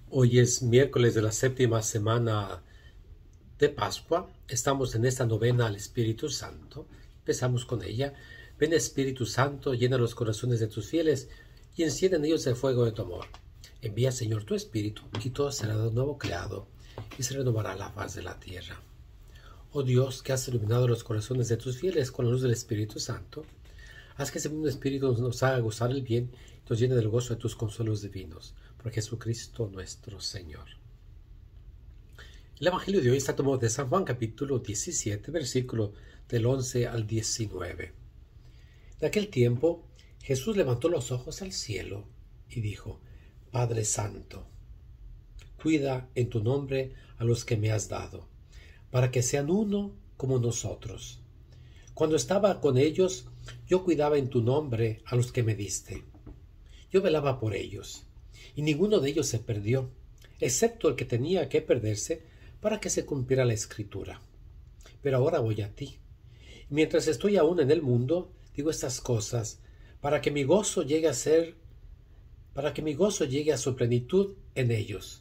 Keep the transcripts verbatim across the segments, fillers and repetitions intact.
Hoy es miércoles de la séptima semana de Pascua. Estamos en esta novena al Espíritu Santo. Empezamos con ella. Ven Espíritu Santo, llena los corazones de tus fieles y enciende en ellos el fuego de tu amor. Envía, Señor, tu Espíritu y todo será de nuevo creado y se renovará la faz de la tierra. Oh Dios, que has iluminado los corazones de tus fieles con la luz del Espíritu Santo, haz que ese mismo Espíritu nos haga gozar el bien y nos llene del gozo de tus consuelos divinos. Por Jesucristo nuestro Señor. El Evangelio de hoy está tomado de San Juan capítulo diecisiete, versículo del once al diecinueve. En aquel tiempo, Jesús levantó los ojos al cielo y dijo: Padre Santo, cuida en tu nombre a los que me has dado, para que sean uno como nosotros. Cuando estaba con ellos, yo cuidaba en tu nombre a los que me diste. Yo velaba por ellos, y ninguno de ellos se perdió, excepto el que tenía que perderse para que se cumpliera la Escritura. Pero ahora voy a ti. Y mientras estoy aún en el mundo, digo estas cosas, para que mi gozo llegue a ser, para que mi gozo llegue a su plenitud en ellos.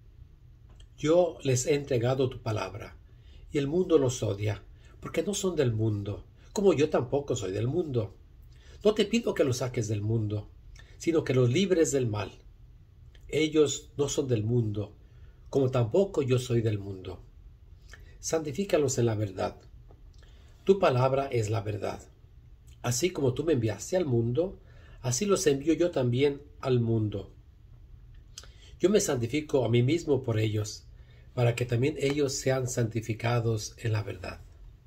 Yo les he entregado tu palabra, y el mundo los odia, porque no son del mundo, como yo tampoco soy del mundo. No te pido que los saques del mundo, sino que los libres del mal. Ellos no son del mundo, como tampoco yo soy del mundo. Santifícalos en la verdad. Tu palabra es la verdad. Así como tú me enviaste al mundo, así los envío yo también al mundo. Yo me santifico a mí mismo por ellos, para que también ellos sean santificados en la verdad.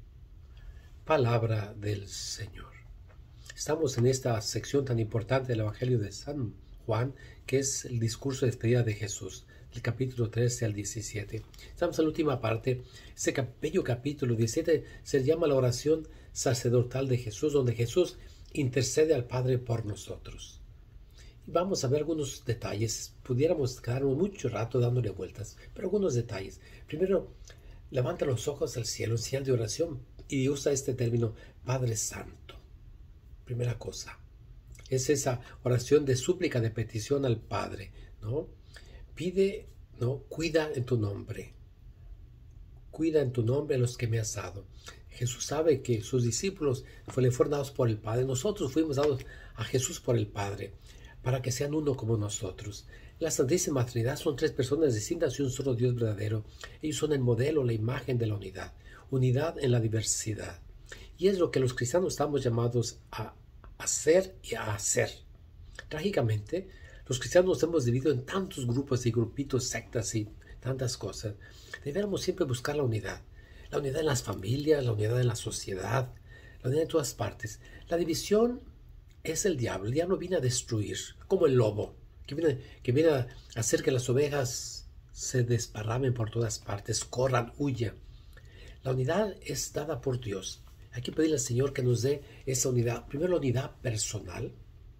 Palabra del Señor. Estamos en esta sección tan importante del Evangelio de San Juan, que es el discurso de despedida de Jesús, del capítulo trece al diecisiete. Estamos en la última parte. Ese bello capítulo diecisiete se llama la oración sacerdotal de Jesús, donde Jesús intercede al Padre por nosotros. Y vamos a ver algunos detalles. Pudiéramos quedarnos mucho rato dándole vueltas, pero algunos detalles. Primero, levanta los ojos al cielo, en señal de oración, y usa este término, Padre Santo. Primera cosa. Es esa oración de súplica, de petición al Padre, ¿no? Pide, ¿no? Cuida en tu nombre. Cuida en tu nombre a los que me has dado. Jesús sabe que sus discípulos le fueron dados por el Padre. Nosotros fuimos dados a Jesús por el Padre, para que sean uno como nosotros. La Santísima Trinidad son tres personas distintas y un solo Dios verdadero. Ellos son el modelo, la imagen de la unidad. Unidad en la diversidad. Y es lo que los cristianos estamos llamados a hacer y a hacer. Trágicamente, los cristianos nos hemos dividido en tantos grupos y grupitos, sectas y tantas cosas. Debemos siempre buscar la unidad. La unidad en las familias, la unidad en la sociedad, la unidad en todas partes. La división es el diablo. El diablo viene a destruir, como el lobo, que viene, que viene a hacer que las ovejas se desparramen por todas partes, corran, huyan. La unidad es dada por Dios. Hay que pedirle al Señor que nos dé esa unidad. Primero, la unidad personal,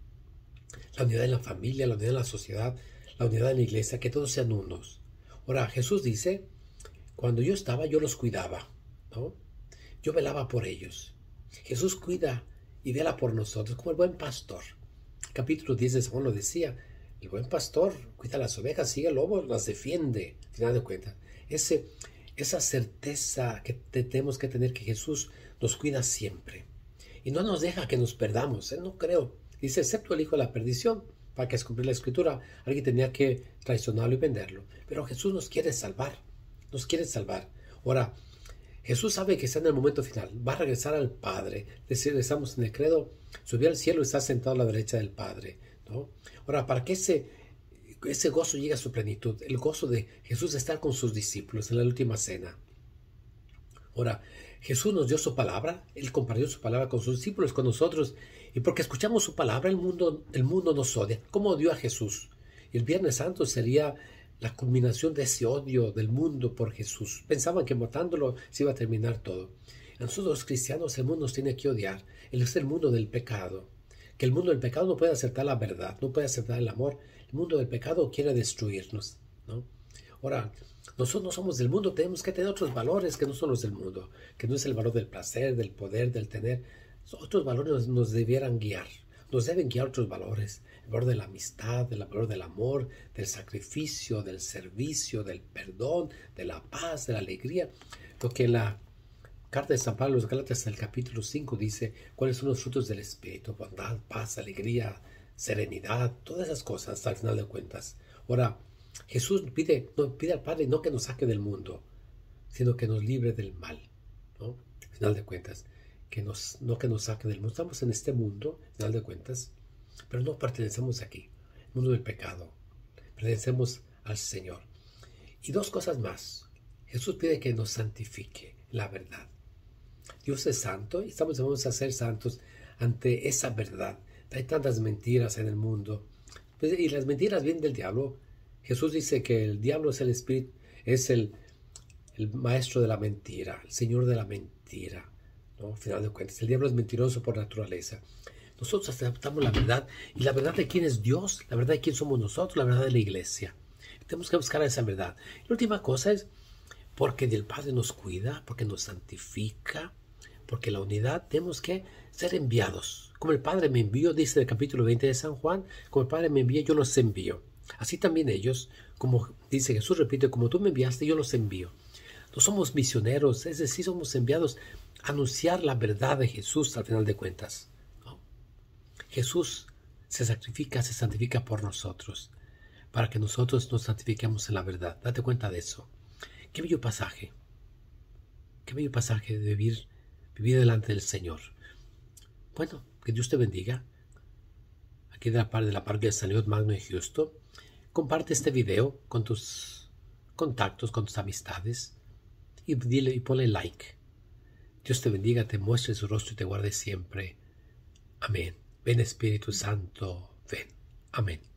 la unidad en la familia, la unidad en la sociedad, la unidad en la iglesia, que todos sean unos. Ahora, Jesús dice, cuando yo estaba, yo los cuidaba, ¿no? Yo velaba por ellos. Jesús cuida y vela por nosotros como el buen pastor. Capítulo diez de San Juan lo decía, el buen pastor cuida las ovejas, sigue el lobo, las defiende, al final de cuentas. Ese, esa certeza que tenemos que tener que Jesús nos cuida siempre. Y no nos deja que nos perdamos, ¿eh? No creo. Dice, excepto el hijo de la perdición, para que se cumpliera la escritura, alguien tenía que traicionarlo y venderlo. Pero Jesús nos quiere salvar, nos quiere salvar. Ahora, Jesús sabe que está en el momento final, va a regresar al Padre. Decir, estamos en el credo, subió al cielo y está sentado a la derecha del Padre, ¿no? Ahora, para que ese, ese gozo llegue a su plenitud, el gozo de Jesús de estar con sus discípulos en la última cena. Ahora, Jesús nos dio su palabra, Él compartió su palabra con sus discípulos, con nosotros, y porque escuchamos su palabra, el mundo, el mundo nos odia. ¿Cómo odió a Jesús? Y el Viernes Santo sería la culminación de ese odio del mundo por Jesús. Pensaban que matándolo se iba a terminar todo. A nosotros los cristianos el mundo nos tiene que odiar. Él es el mundo del pecado. Que el mundo del pecado no puede aceptar la verdad, no puede aceptar el amor. El mundo del pecado quiere destruirnos, ¿no? Ahora, nosotros no somos del mundo, tenemos que tener otros valores que no son los del mundo, que no es el valor del placer, del poder, del tener. Otros valores nos, nos debieran guiar. nos deben guiar otros valores, el valor de la amistad, el valor del amor, del sacrificio, del servicio, del perdón, de la paz, de la alegría. Lo que en la carta de San Pablo a los Gálatas, el capítulo cinco, dice cuáles son los frutos del Espíritu: bondad, paz, alegría, serenidad, todas esas cosas al final de cuentas. Ahora, Jesús pide, no, pide al Padre no que nos saque del mundo, sino que nos libre del mal, ¿no? Al final de cuentas, que nos, no que nos saque del mundo. Estamos en este mundo, al final de cuentas, pero no pertenecemos aquí, el mundo del pecado. Pertenecemos al Señor. Y dos cosas más. Jesús pide que nos santifique la verdad. Dios es santo y estamos llamados a ser santos ante esa verdad. Hay tantas mentiras en el mundo. Y las mentiras vienen del diablo. Jesús dice que el diablo es el espíritu, es el, el maestro de la mentira, el señor de la mentira, ¿no? Al final de cuentas, el diablo es mentiroso por naturaleza. Nosotros aceptamos la verdad. ¿Y la verdad de quién es Dios? La verdad de quién somos nosotros, la verdad de la iglesia. Tenemos que buscar esa verdad. Y la última cosa es porque el Padre nos cuida, porque nos santifica, porque la unidad tenemos que ser enviados. Como el Padre me envió, dice el capítulo veinte de San Juan, como el Padre me envía, yo los envío. Así también ellos, como dice Jesús, repite, como tú me enviaste, yo los envío. No somos misioneros, es decir, somos enviados a anunciar la verdad de Jesús al final de cuentas, ¿no? Jesús se sacrifica, se santifica por nosotros, para que nosotros nos santifiquemos en la verdad. Date cuenta de eso. Qué bello pasaje, qué bello pasaje de vivir, vivir delante del Señor. Bueno, que Dios te bendiga. Aquí de la parte de la parroquia de San León Magno en Houston. Comparte este video con tus contactos, con tus amistades y dile y ponle like. Dios te bendiga, te muestre su rostro y te guarde siempre. Amén. Ven Espíritu Santo, ven. Amén.